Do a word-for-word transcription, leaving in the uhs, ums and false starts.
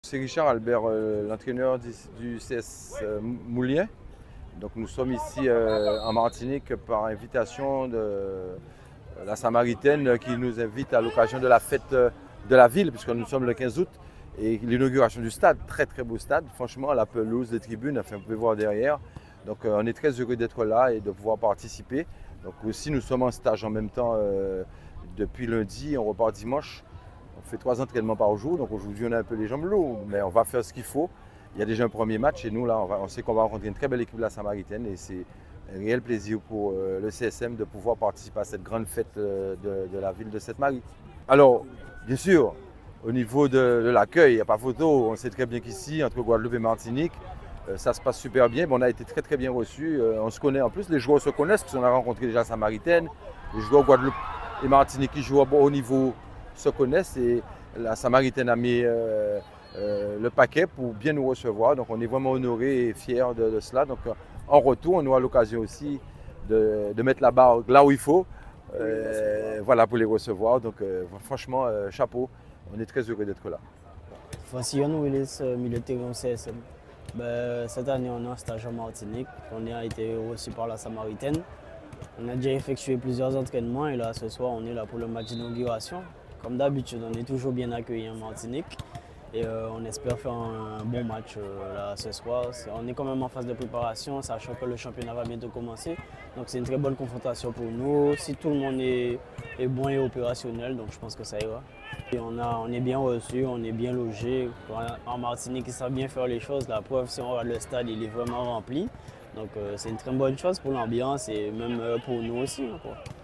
c'est Richard Albert, euh, l'entraîneur du, du C S euh, Moulien. Donc nous sommes ici euh, en Martinique par invitation de euh, la Samaritaine qui nous invite à l'occasion de la fête euh, de la ville, puisque nous sommes le quinze août, et l'inauguration du stade, très très beau stade, franchement la pelouse, les tribunes, enfin vous pouvez voir derrière. Donc euh, on est très heureux d'être là et de pouvoir participer. Donc aussi nous sommes en stage en même temps euh, depuis lundi, on repart dimanche. On fait trois entraînements par jour, donc aujourd'hui on a un peu les jambes lourdes, mais on va faire ce qu'il faut. Il y a déjà un premier match et nous là on, va, on sait qu'on va rencontrer une très belle équipe de la Samaritaine et c'est un réel plaisir pour euh, le C S M de pouvoir participer à cette grande fête euh, de, de la ville de Sainte-Marie. Alors bien sûr, au niveau de, de l'accueil, il n'y a pas photo, on sait très bien qu'ici, entre Guadeloupe et Martinique, euh, ça se passe super bien, mais on a été très très bien reçus, euh, on se connaît en plus, les joueurs se connaissent, parce qu'on a rencontré déjà Samaritaine, les joueurs Guadeloupe et Martinique qui jouent à haut niveau se connaissent et la Samaritaine a mis euh, euh, le paquet pour bien nous recevoir. Donc on est vraiment honorés et fiers de, de cela. Donc en retour, on aura l'occasion aussi de, de mettre la barre là où il faut, euh, voilà, pour les recevoir. Donc euh, franchement, euh, chapeau, on est très heureux d'être là. Francillon Willis, milieu de terrain C S M. Ben, cette année, on est en stage en Martinique. On a été reçu par la Samaritaine. On a déjà effectué plusieurs entraînements et là, ce soir, on est là pour le match d'inauguration. Comme d'habitude, on est toujours bien accueillis en Martinique et euh, on espère faire un, un bon match euh, là, ce soir. On est quand même en phase de préparation, sachant que le championnat va bientôt commencer. Donc c'est une très bonne confrontation pour nous. Si tout le monde est, est bon et opérationnel, donc je pense que ça ira. Et on, a, on est bien reçu, on est bien logé. En Martinique, ils savent bien faire les choses. La preuve, si on regarde le stade, il est vraiment rempli. Donc euh, c'est une très bonne chose pour l'ambiance et même euh, pour nous aussi, quoi.